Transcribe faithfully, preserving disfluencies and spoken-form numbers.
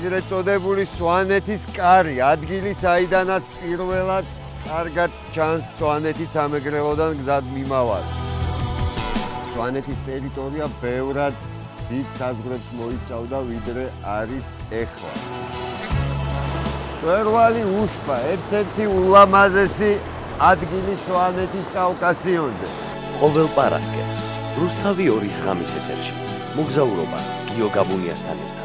ეგრეთ წოდებული სვანეთის კარი, ადგილი, საიდანაც პირველად კარგად ჩანს სვანეთის სამეგრელოდან გზადმიმავალი. სვანეთის ტერიტორია ბევრად დიდ საზღვრებს მოიცავდა, ვიდრე არის ეხლა. მწვერვალი უშბა, ერთ-ერთი ულამაზესი ადგილი სვანეთის კავკასიონზე. ყოველ პარასკევს რუსთავი ორის ღამის ეთერში მოგზაურობა გიო გაბუნიასთან ერთად.